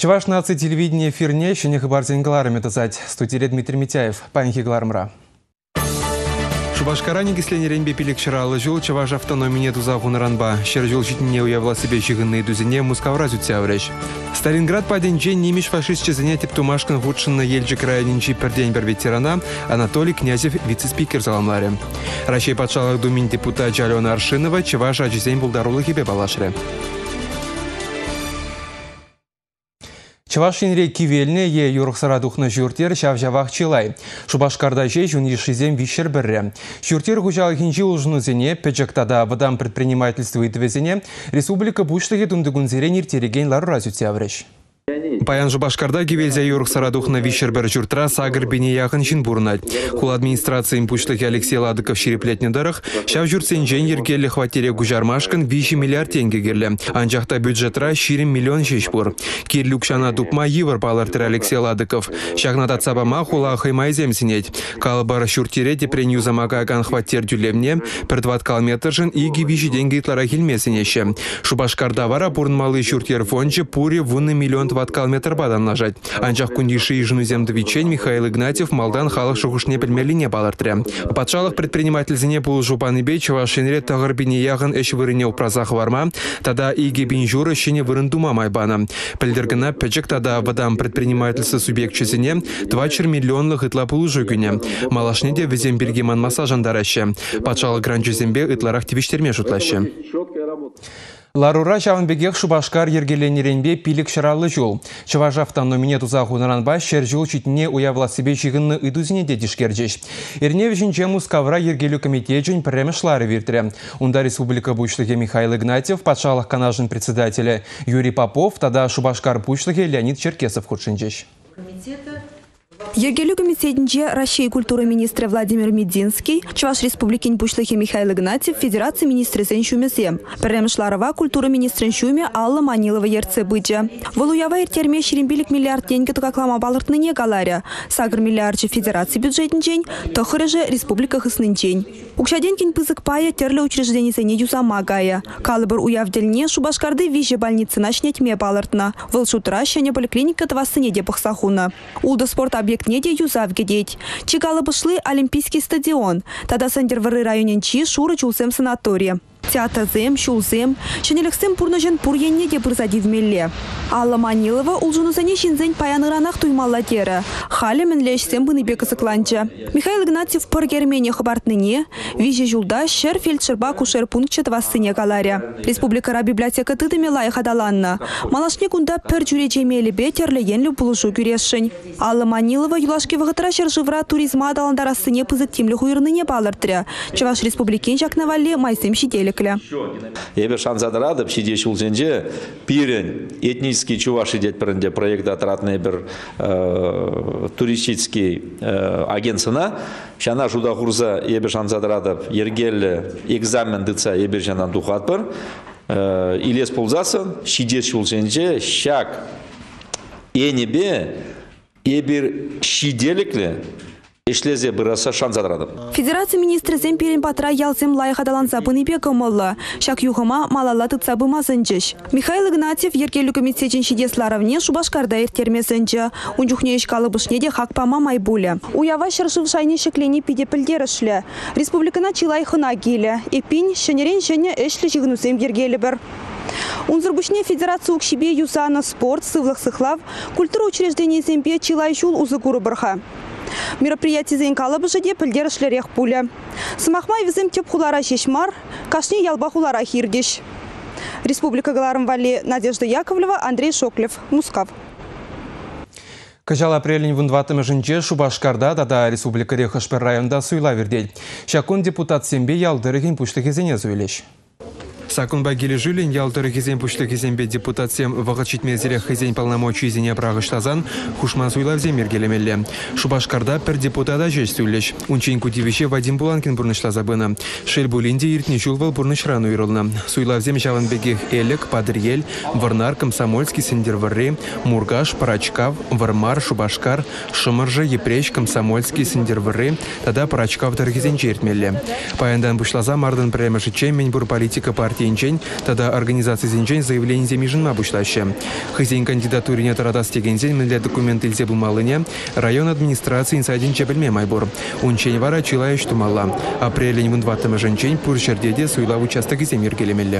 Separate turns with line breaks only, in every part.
Чуваш нации телевидения эфирне еще не хабартен гларами тазать. Студия Дмитрий Митяев. Панихи глармра. Шубашкарани кисленеренбе пилик шыралы жыл Чуваш автономине туза гунаранба. Шер жыл житне уявла себе жигынные дузине мускавра зютявреш. Сталинград паденче немеш фашистче занятие Тумашкан вудшин на ельче краянинчи пердень бар ветерана Анатолий Князев вице-спикер заламларе. Рашей патшалых думин депутат Алена Аршинова Чуваш ажизень булдарулы хибе балашре. Чавашинре кивельне е юрықсара духны жүртер шавжавақ чилай. Шубашкарда жей жунишизем вишер бірре. Жүртер хужал хинжи улжынузене, педжектада вадам предпринимательства и двезене, республика буштығы тундыгунзере ниртереген лару разютявреш. Паян Шубашкарда кивельзе юрықсара духны вишер бір жүртра сагыр бене яғын жин бурнать. Хул администрации импуштығы Алексей Ладыков шереплетнедырық, шав жүртсен жен ергелі хватере гужармашкан 5 миллиард тенге керлі. Анжақта бюджетра 20 миллион шеш бур. Кирлюкшана дупма евр балартыр Алексей Ладыков. Шагнатат сабама хула хаймай земсинеть. Калбар шуртире тепренью замагаган хватер дюлемне, per 20 километржин и гивиши деньги итлара хильмесинеше. Шубашкарда вара пурнмалы шуртер фонче пури вунны миллион 20 километр бадан нажать. Анжақ кундиши и женузем двичень Михаил Игнатьев малдан халық шухушне пельмелине балартре. Патшалық предприниматель зене пул жупаны бечева шенре тағыр бине яғын эш вырыне упразах варма, тада иге бинжуры шене вырындума майбана. Пельдергана печек тада вадам предпринимательство субъектчесене 20 миллионлық итла пулу жүгіне. Малашнеде везем бергеман масажандараще. Патшалық гранчезембе итларах тивиштерме жутлаще. Ларура Шаванбегех Шубашкар ергеленеренбе пилик шыралы жол. Чуваш автономине туза хунаранба шер жол читне уявла себе жигынны идузине дедишкерджеш. Ирневжин жемус кавра ергелю комитетжин премешлары виртре. Унда республика бучлыге Михаил Игнатьев, патшалық канажын председателя Юрий Попов, тада Шубашкар бучлыге Леонид Черкесов худшинджеш.
Ергелю комитетинче России культуры министра Владимир Мединский, Чуваш республикин бушлыхи Михаил Игнатьев, Федерации министры Сеншумесе. Перемшларова культуры министры Сеншуме Алла Манилова ерце быча. Волуява иртерме шерембилик миллиард деньги туkaklama балыртныне галаря. Сагр миллиардче Федерации бюджетинчень, тохырыже республика хыснынчень. Укшаденкин пызык пая терле учреждений сене юзама гая. Калыбыр уявдельне Шубашкарды виже больницы начнетьме балыртна. Волшутра щене поликлиника твасыне депахсахуна. Улда спорт объект неде юзав гедеть. Чигалы бышлы Олимпийский стадион. Тада сандервары районенчи шуры чулсем санатория. Театазем, шулзем, шенелексем пурнажен пурьенне де бұрзадивмелле. Алла Манилова улжунузане шинзень паяныранах туймалла тері. Халі мінлешсем бұныбе кысыкланча. Михаил Игнатьев пыр гермене хабартныне, виже жулда шер фельдшерба кушер пунктче твассыне каларя. Республикара библиотека тыдыме лайхадаланна. Малашне кунда пір жүречемелі бетерлеенлі бұлышу күрешшін. Алла Манилова юлашки вғытыра шержывра туризма адаландарасыне пызыктимлі хуйрныне балыртыря. Чуваш республикен жакнавалле майсем шиделі.
Ебе шанзадырадып, шидеш улзенже, пирен этнический чуваши дет проект отратный бір туристический агентсына, шана жуда хурза ебе шанзадырадып, ергелі экзамен дыца ебе жанан духат бір, илес пулзасын, шидеш улзенже, шак енебе ебір шиделіклі, Эшлезе бұраса шан задырадым.
Федерация министры земперин патра ялсем лайхадаланса бұныбе кымылы. Шак юхыма малала тытса бымасынчыш. Михаил Игнатьев ергелі комитетчен шидесларовне Шубашкарда ертермесінчі. Унчухне ешкалы бышнеде хакпама майбулі. Уява шыршыв шайне шеклені пиде пілдерішлі. Республикана чилай хына келі. Эпин шенерен шене эшлі жигнусем ергелі бір. Унзырбушне федерация укшибе юсана спорт, сывлық сыхлав, культура учреждений зембе чилай жул узыгуры бірха. Мероприятие зенкалы бжеде пілдер шлерех пуля. Смахмай візім теп хулара шешмар, кашне ялба хулара хирдеш. Республика Галарым Вали, Надежда Яковлева, Андрей Шоклев, Мускав.
Кажал апрелень вунватым жінче Шубашкарда тада республика Рехашпер районда суйла вердель. Шакун депутат сембе ялдырыгин пуштығы зене зуйлеш. Сакунба кележілін ялтыры кезен пүшлі кезенбе депутатсем вағычитме зерек кезен полномочий зене прағыштазан хушман суйлав земер келемелі. Шубашкарда пір депутата жеш сөйлеш. Унчен кудивише Вадим Буланкин бұрнышла забыны. Шел булинде иртне жулвал бұрнышран уйрылны. Суйлав зем жаванбегех Элек, Падриель, Варнар, Комсомольский, Сендервары, Мургаш, Парачкав, Вармар, Шубашкар, Шымыржы, Епрещ, Комсомольский, Сендервары, тада Парачкав дәргезен жертмелі. Паяндан бұшлаза мардын премеші чемен бұр политика партии партиянчен, тада организациясенчен заявление земижинма бушлаще. Хызен кандидатурине тарадас тегензен мілі документ илзе булмалыне район администрации инсайдин чебелме майбур. Унчен вара чилайыш тумалла. Апрелень вындваттымы женчен пуршердеде суйла участок иземир келемелі.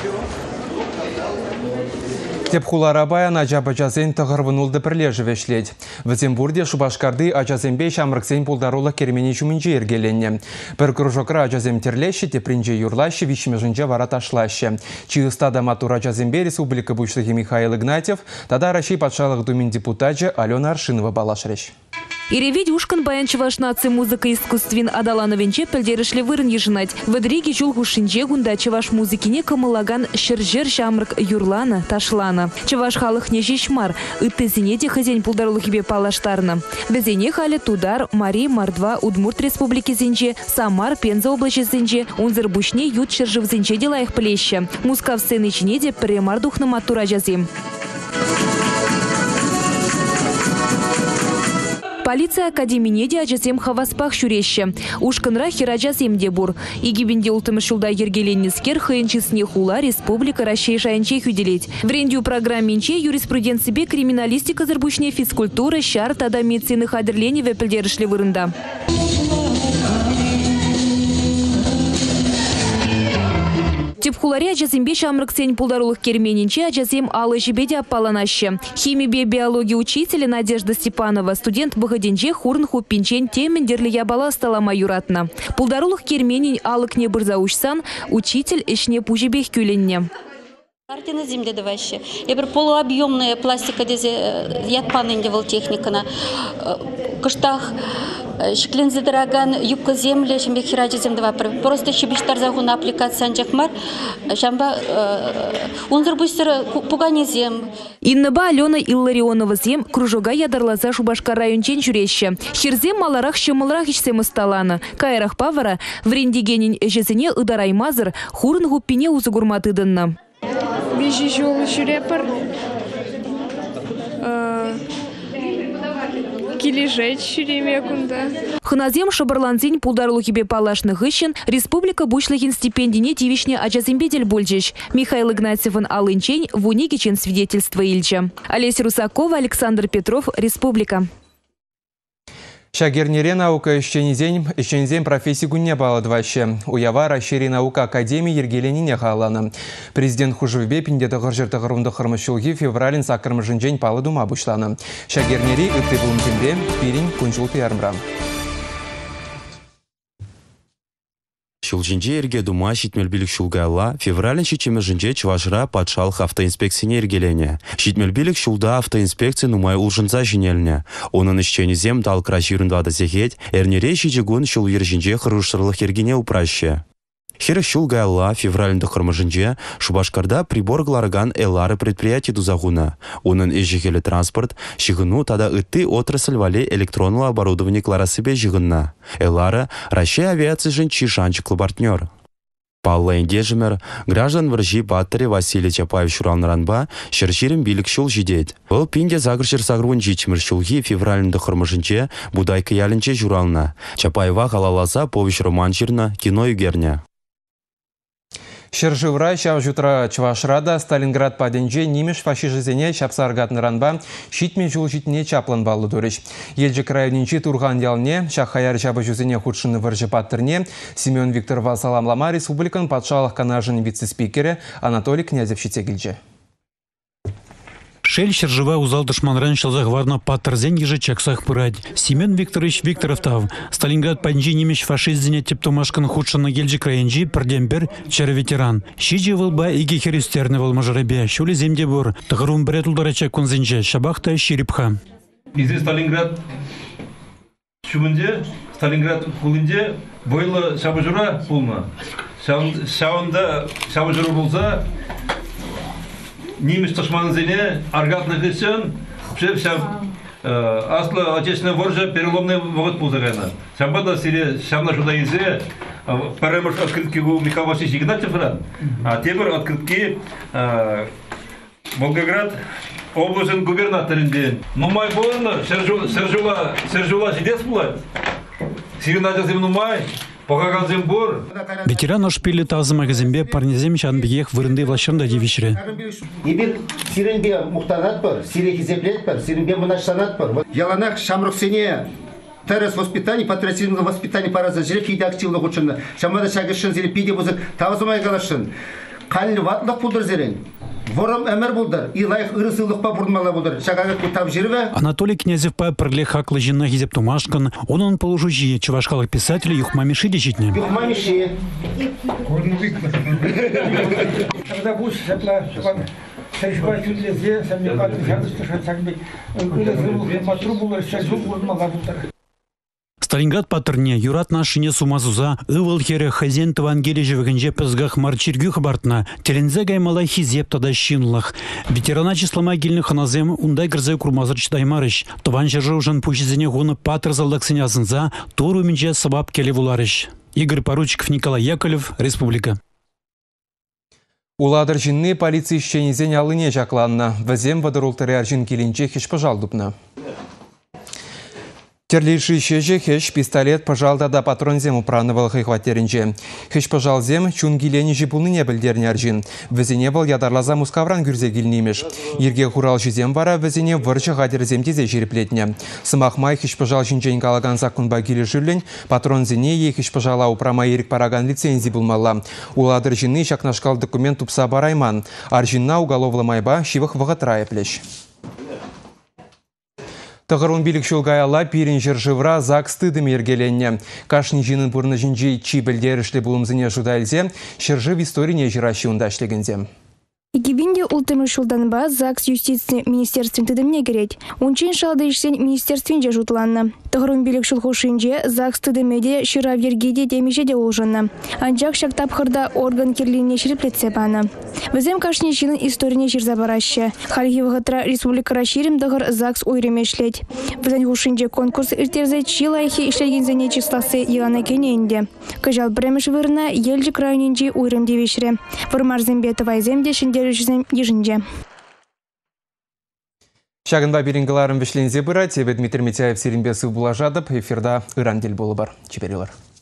Тепхулар абаян ажабачазен тағырвынулды бірлежі вешлет. Візембурде Шубашкарды ажазембе шамрыксен пулдарулы кермені чумінже ергеленне. Бір кружокра ажазем терлеші, тепринже юрлашы, вишімежінже вара ташлашы. Чиыстада матур ажазембе республика бушлығы Михаил Игнатьев, тада Раши патшалық думин депутатжы Алена Аршинова балашыреш.
Иреведь ушкан баян чевашнацы музыка искусствен адалановенче пельдерышле вырын ежинать. Ведриги жулгу шинже гунда чеваш музыкине камылаган шержер шамрык юрлана ташлана. Чеваш халых не жишмар, ыттезине хозяин пулдарлы хибе палаштарна. Безене хали Тудар, Мари, Мордва, Удмурт республики зенче, Самар, Пенза облачи зенче, унзыр бушне ют шержив зенче дела их плеща. Музыка в сцене чинеде премар духна матура жазим. Полиция академине де ажасем хаваспах шуреще. Ушканра хираджасем дебур. Игибинде ултымышулда ергеленнискер хэнчисне хула республика Россия шайнче хюделеть. Врендю программинче юриспруденцибе криминалистика зарбушне физкультура шар тада медицины хадерлене вепельдерышли вырында. Тепхуларе ажазембе шамрыксен пулдарулых керменинче ажазем алы жебеде аппаланаще. Химибе биология учителя Надежда Степанова студент бахаденче хурн хуппинчен темендерли ябала сталама юратна. Пулдарулых керменин алык не бырзаушсан, учитель ишне пужебех кюленне.
Картина земли даваще. Я говорю, полуобъемная пластика дезе ятпанынде вол техникана. Кыштах шиклензе дороган юбка земли, шамбе хираджи земдова. Просто шибиштар загуна аппликация анчакмар. Шамба унзыр бустер пугани зем.
Иннаба Алена Илларионова зем кружога ядарлаза Шубашкар райончен жюреще. Хирзем маларах шымылрах ичсем ысталана. Кайрах павара врендигенин жезене ыдараймазыр хурн гуппине узугурматыдынна.
Вижу жол шурепар. Килижет шуремекунда.
Хыназем шабарланзин пулдарлухибе палашных ищен республика бушлыхин стипендине тивишне ажазимбедель бульджич. Михаил Игнатьеван алынчень в унигичен свидетельство Ильча. Олеся Русакова, Александр Петров, Республика.
Шагернере наука ищензен профессии гунне баладваще. Уява расшири наука академии ергеленине халана. Президент Хужевбе пиндеті ғыржырты ғырымды қырмышылғы февралин сақырмышынжен палы дума бұшланы. Шагернери үтті бұлымтембе пирин күншыл пиярмрам.
Шулжинже ерге дума шитмелбилік шулгайла, февралін шичемежінже чважыра патшалық автоинспекцияне ергелене. Шитмелбилік шулда автоинспекция нумай улжынза жинеліне. Оның ішченізем далқыра жирындвады зегет, әрнере шичегун шул ержінже қырышырлық ергене упраще. Хері шулгайла февралінді қырмыжынже Шубашкарда приборгларган элары предприятий дузагуна. Оның ежігелі транспорт, шығыну тада үтті отрасль вале электронлы оборудование кларасыбе жығынна. Элары Россия авиация жын чишанчыклы партнер. Палла индежімер, граждан варжи баттыры Василий Чапаев шуралныранба шерширім билік шул жидет. Бұл пинде загыршыр сағруын жичмір шулги февралінді қырмыжынже будайкы ялінче журална. Чапаева қалаласа повыш роман жирна кино югерня.
Шержывра шав jutра Чвашрада Сталинград паденже немеш фашижезене шапсаргатныранба шитме жул житне чаплан баллы дөреш. Елжі крайынче турған ялне шахаяр жабы жүзене худшыны варжы паттырне Семен Викторова саламлама республикан патшалық канажын вице-спикері Анатолий Князев шитегілже.
Шель Шержива узал дышманран шалзах варна паттерзен еже чаксах пырать. Семен Викторович Викторов тав. Сталинград паденже немеш фашиззене тептомашкан худшыны елжі крайынче пірдембер чар ветеран. Шиджи вылба иги херистерны вылмажарабе. Шулі земде бұр. Тығырун бірет ұлдарача конзенже. Шабахта ширипха.
Бізде Сталинград шубынде, Сталинград пулынде бойлы шабыжыра пулма. Шауында шабыжыры болса, неміс ташманызене аргатны кылсын, аслы отечественная воржа переломный вогот пулзагайна. Шамбада сире шамна шуда изе, парамыш открытки у Михаил Васильевич Игнатьев ран, а теперь открытки Волгоград областын губернаторынде. Нумай болын, Сержула жидес бұлай. Сирин ажазым нумай, Погаганзем бор.
Ветеран ошпили тазы магазинбе парнезем шанбегех вырынды влашырында девишре.
Ибир сиренбе мухтанат бар, сирех зеплет бар, сиренбе мунаштанат бар. Яланах шамрухсене террас воспитание, патриотизмное воспитание пара за жирек иде активно учена. Шамада шагышын зере пиде бузык тавзымай галашын. Калли ватлык булдыр зерен. Вором әмір булдыр, и лайық ырысылдықпа бұрынмала булдыр. Шағағат бұтап жүрве.
Анатолий Князев па пірле хаклы жинна хизеп тумашкан, onun положужи чувашкалық писателя Юхмамиши дежитне.
Юхмамиши.
Когда будешь, это сельская чудлезе, сами как жадышты шансагбек, матрубулар, шальзубулар,
Сталинград патырне юрат нашине сумазуза ывыл хере хазен Евангелий живегенже пызгах марчиргю хабартна телензе гаймалай хизеп тада шинлах. Ветерана числа могильных ханазем ундай грзе курмазыр читаймарыш. Тован жержу жан пучизене гоны патыр залдаксынязынза туру минже сабап келевуларыш. Игорь Поручиков, Николай Яковлев, Республика.
Уладыр жинны полиция ищенезен алыне жакланна. Вазем вадырултары аржин келинче хеш пожалдупна. Терлейший шеже хеш пистолет пожалдада патронзем упранывал хайхватеринче. Хеш пожалзем чунгилени жипулныне білдерне аржин. Везене был ядарлаза мускавран гюрзе гильнимеш. Ерге хурал жизем бара везене вырчы гадерзем тезе жереплетне. Сымахмай хеш пожал жинчен калаган закунба гилі жүрлен, патронзене е хеш пожала упрама ерік параган лицензий булмалла. Уладыр жинны шакнашкал документ тупса барайман. Аржинна уголовла майба шивых вағатрая плеш. Тағырын билік шулгайала пирин жыржывра зак стыдым ергеленне. Кашни жинын бұрны жинжей чи білдерішлі бұлымзыне жудайлзе, шыржыв историне жыраши ундашлегензем.
Игибинде ултымы шулданба ЗАГС юстиции министерствен тыдымне керет. Унчен шалды ішсен министерственде жутланны. Тағырын билік шулхушинже ЗАГС тыдымеде шыра вергеде демешеде олжынны. Анчак шактапхырда орган керлине шереплетсе баны. Візем кашне жинын историне жирзабарашы. Хальги вғытра республика раширим дағыр ЗАГС ойремешлет. Візен хушинже конкурс иртерзе чилайхи ишлегензене числасы елана кененде. Кажал бремеш вырна елжі крайненже ойрем девешре. Вырмарзембеті вайземде шинде ежінде.
Шагынба берінгіларын вішлензе бұра, Дмитрий Митяев серінбесі бұлажадып, эфирда Иран дел болы бар. Чеперелер.